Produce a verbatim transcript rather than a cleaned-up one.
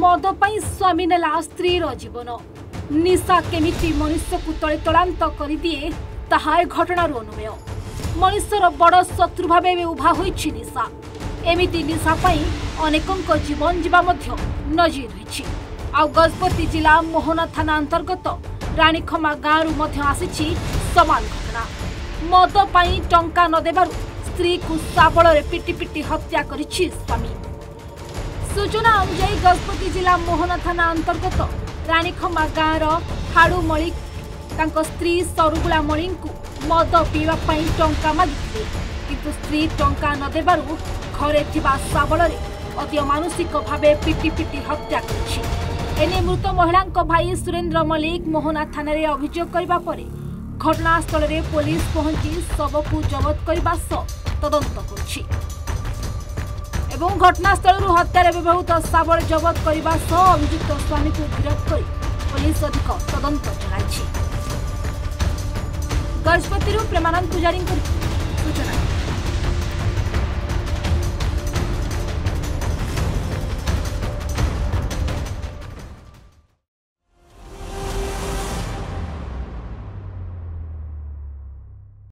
मद पाई स्वामी नेला स्त्रीर जीवन निशा केमिति मनुष्य को तले तलांत कर दिए ताहा घटनार अनुमेय मनुष्यर बड़ शत्रु भाव उभा होइछि निशा एमिति निशा पाई अनेकंक जीवन जीवा मध्य नजीर रही आ गजपति जिला मोहना थाना अंतर्गत राणीखमा गाँव मध्य आसीछि समान घटना मद पाई टंका न देबारु स्त्री को साबल पिटी पिटी हत्या करिछि स्वामी। सूचना अनुसार गजपति जिला मोहना थाना अंतर्गत राणीखमा गाँव हाड़ू मणि तांको स्त्री सरुगुला मणि को मद पीवा पाई टंका मागिथिले किंतु स्त्री टंका न देबारु घरे थिबा साबलरे अति मानसिक भावे पिटी पिटी हत्या करिछि। एने मृत महिला भाई सुरेंद्र मल्लिक मोहना थाना रे अभियोग करबा परे घटनास्थल रे पुलिस पहुंची शव को जबत करबा सह तदंत करुछि एवं घटनास्थल हत्यार व्यवहृत साबल जबत करबा सह अभियुक्त स्वामी को गिरफ्त कर पुलिस अधिक तदंत चलाइछि। गजपति प्रेमानंद पुजारी।